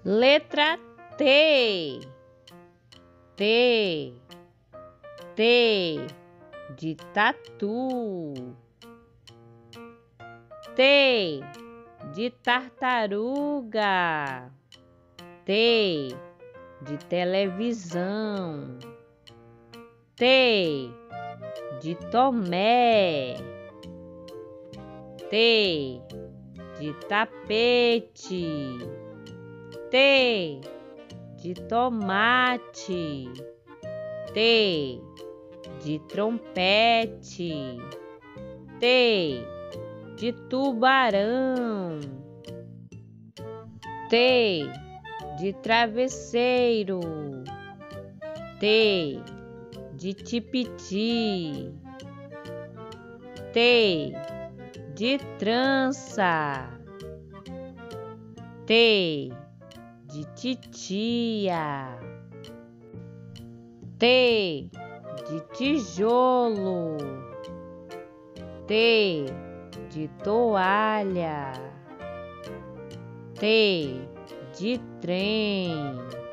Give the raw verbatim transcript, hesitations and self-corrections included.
Letra T. T. T de tatu. T de tartaruga. T de televisão. T de Tomé. T de tapete. T de tomate. T de trompete. T de tubarão. T de travesseiro. T de tipiti. T de trança. T de titia. T de tijolo. T de toalha. T de trem.